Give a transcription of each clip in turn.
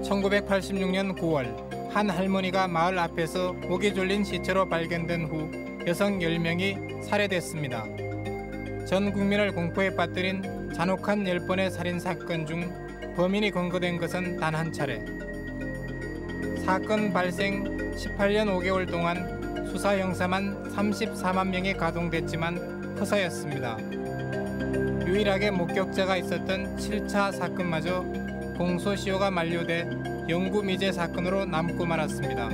1986년 9월 한 할머니가 마을 앞에서 목이 졸린 시체로 발견된 후 여성 10명이 살해됐습니다. 전 국민을 공포에 빠뜨린 잔혹한 10번의 살인 사건 중 범인이 검거된 것은 단 한 차례. 사건 발생 18년 5개월 동안 수사 형사만 34만 명이 가동됐지만 허사였습니다. 유일하게 목격자가 있었던 7차 사건마저 공소시효가 만료돼 영구 미제 사건으로 남고 말았습니다.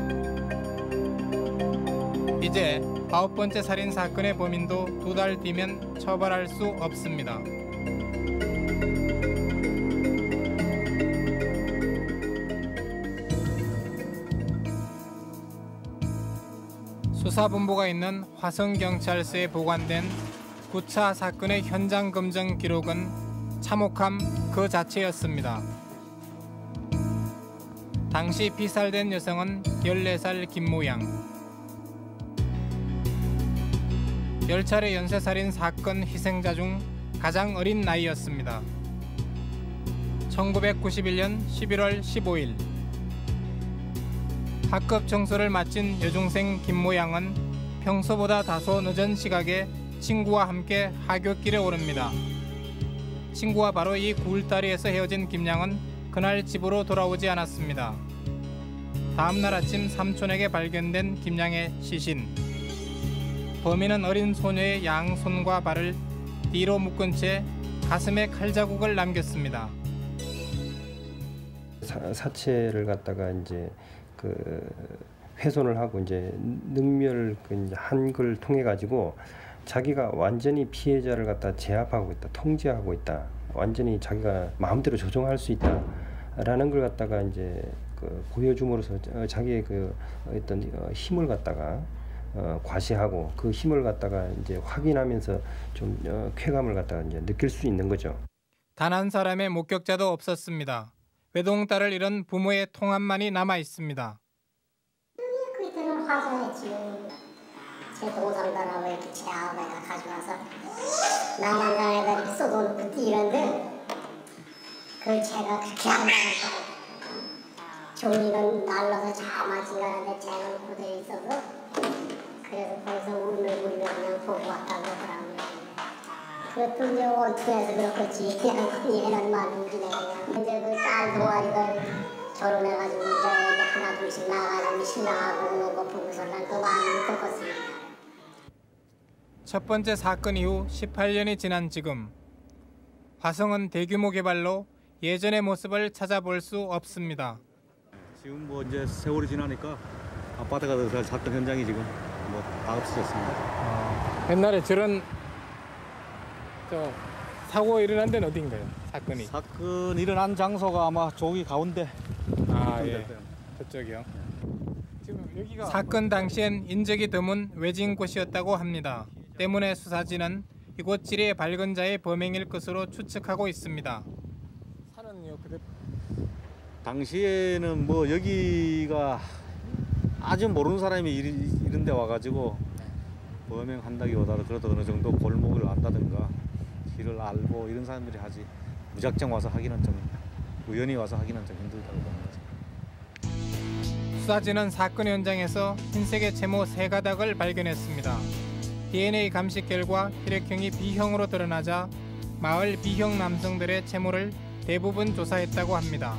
이제 9번째 살인 사건의 범인도 2달 뒤면 처벌할 수 없습니다. 수사본부가 있는 화성경찰서에 보관된 9차 사건의 현장 검증 기록은 참혹함 그 자체였습니다. 당시 피살된 여성은 14살 김모양. 10차례 연쇄살인 사건 희생자 중 가장 어린 나이였습니다. 1991년 11월 15일 학급 청소를 마친 여중생 김모양은 평소보다 다소 늦은 시각에 친구와 함께 하굣길에 오릅니다. 친구와 바로 이 굴다리에서 헤어진 김양은 그날 집으로 돌아오지 않았습니다. 다음 날 아침 삼촌에게 발견된 김양의 시신. 범인은 어린 소녀의 양손과 발을 뒤로 묶은 채 가슴에 칼자국을 남겼습니다. 사체를 갖다가 이제 훼손을 하고 이제 능멸 한 걸 통해 가지고 자기가 완전히 피해자를 갖다 제압하고 있다, 통제하고 있다, 완전히 자기가 마음대로 조종할 수 있다라는 걸 갖다가 이제 보여줌으로써 자기의 어떤 힘을 갖다가 과시하고 그 힘을 갖다가 이제 확인하면서 좀 쾌감을 갖다가 이제 느낄 수 있는 거죠. 단 한 사람의 목격자도 없었습니다. 외동딸을 잃은 부모의 통함만이 남아 있습니다. 그때는 화성했지. 제 동상들하고 이렇게 제하고 내가 가져와서 나만나에다 이렇게 쏟아놓고 뛰는데 그 제가 그렇게 안 나갔고 종이는 날라서 자마지 가는데 쟤는 그대로 있어서 그래서 거기서 울며 그냥 보고 왔다고 그러더라고요. 그것도 이제 원투에서 그렇겠지. 그냥 얘는 말이지 내가. 이제 그 딸 동아리가 결혼해가지고 이제 하나 둘씩 나가가지고 신랑하고 오는 거 보고서 난 또 마음이 꺾었습니다. 첫 번째 사건 이후 18년이 지난 지금 화성은 대규모 개발로 예전의 모습을 찾아볼 수 없습니다. 지금 뭐 이제 세월이 지나니까 아파트가 들어갈 사건 현장이 지금 뭐 다 없어졌습니다. 옛날에 저런 사고 일어난 데는 어딘가요? 사건이? 사건 일어난 장소가 아마 저기 가운데. 예. 저쪽이요. 지금 여기가 사건 당시엔 인적이 드문 외진 곳이었다고 합니다. 때문에 수사진은 이곳 지리의 밝은 자의 범행일 것으로 추측하고 있습니다. 산은요, 당시에는 뭐 여기가 아주 모르는 사람이 이런 데 와가지고 범행한다기보다는 그래도 어느 정도 골목을 안다든가 길을 알고 이런 사람들이 하지 무작정 와서 하기는 좀 우연히 와서 하기는 좀 힘들다고 보는 거죠. 수사진은 사건 현장에서 흰색의 채모 3가닥을 발견했습니다. DNA 감식 결과 혈액형이 B형으로 드러나자 마을 B형 남성들의 채모를 대부분 조사했다고 합니다.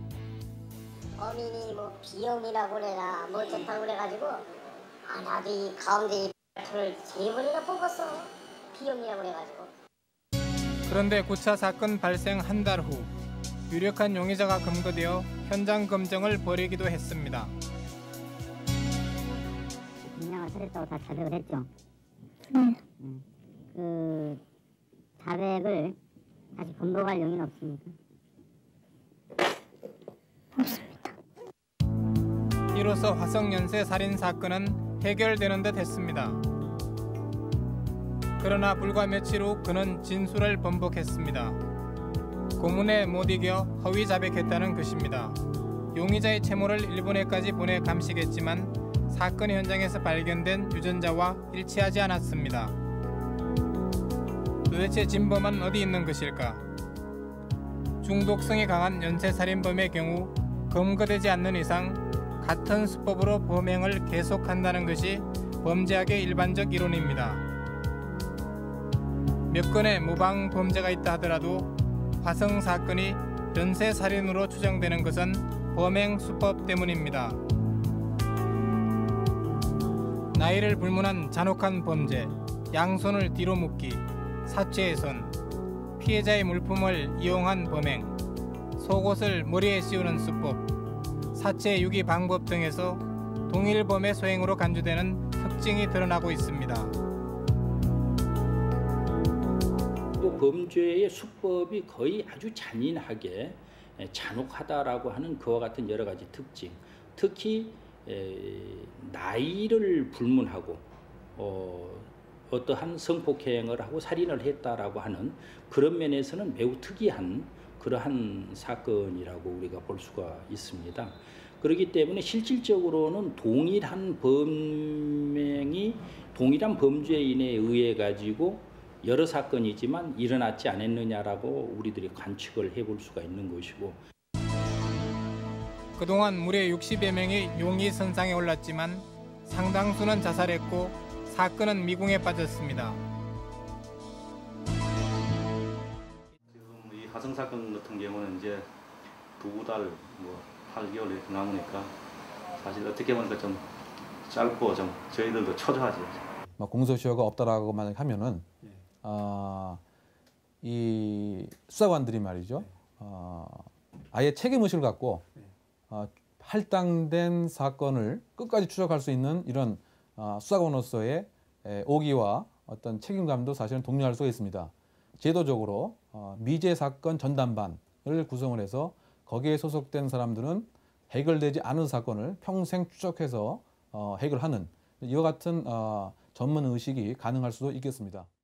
범인이 뭐 B형이라고 그래라 뭐 어쩌다고 그래가지고 나도 이 가운데 이 X를 3번이나 뽑았어. B형이라고 그래가지고. 그런데 9차 사건 발생 한 달 후 유력한 용의자가 검거되어 현장 검증을 벌이기도 했습니다. 김양을 살했다고 다 자백을 했죠? 그 자백을 다시 번복할 용의는 없습니까? 없습니다. 이로써 화성 연쇄 살인 사건은 해결되는 듯 했습니다. 그러나 불과 며칠 후 그는 진술을 번복했습니다. 고문에 못 이겨 허위 자백했다는 것입니다. 용의자의 채모를 일본에까지 보내 감식했지만 사건 현장에서 발견된 유전자와 일치하지 않았습니다. 도대체 진범은 어디 있는 것일까? 중독성이 강한 연쇄살인범의 경우 검거되지 않는 이상 같은 수법으로 범행을 계속한다는 것이 범죄학의 일반적 이론입니다. 몇 건의 무방 범죄가 있다 하더라도 화성 사건이 연쇄 살인으로 추정되는 것은 범행 수법 때문입니다. 나이를 불문한 잔혹한 범죄, 양손을 뒤로 묶기, 사체훼손, 피해자의 물품을 이용한 범행, 속옷을 머리에 씌우는 수법, 사체 유기 방법 등에서 동일 범의 소행으로 간주되는 특징이 드러나고 있습니다. 또 범죄의 수법이 거의 아주 잔인하게 잔혹하다라고 하는 그와 같은 여러 가지 특징, 특히 나이를 불문하고 어떠한 성폭행을 하고 살인을 했다라고 하는 그런 면에서는 매우 특이한 그러한 사건이라고 우리가 볼 수가 있습니다. 그렇기 때문에 실질적으로는 동일한 범행이 동일한 범죄인에 의해 가지고 여러 사건이지만 일어났지 않았느냐라고 우리들이 관측을 해볼 수가 있는 것이고, 그동안 무려 60여 명이 용의 선상에 올랐지만 상당수는 자살했고 사건은 미궁에 빠졌습니다. 지금 이 화성 사건 같은 경우는 이제 2달, 8개월 이렇게 남으니까 사실 어떻게 보니까 좀 짧고 좀 저희들도 초조하죠. 공소시효가 없다라고 만약 하면은 이 수사관들이 말이죠, 아예 책임의식을 갖고 할당된 사건을 끝까지 추적할 수 있는 이런 수사관으로서의 오기와 어떤 책임감도 사실은 독려할 수가 있습니다. 제도적으로 미제 사건 전담반을 구성을 해서 거기에 소속된 사람들은 해결되지 않은 사건을 평생 추적해서 해결하는 이와 같은 전문 의식이 가능할 수도 있겠습니다.